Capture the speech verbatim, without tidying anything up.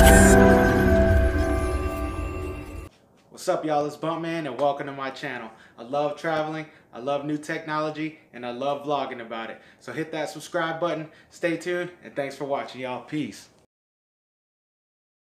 What's up, y'all? It's BumpMan and welcome to my channel. I love traveling, I love new technology, and I love vlogging about it. So hit that subscribe button, stay tuned, and thanks for watching, y'all. Peace.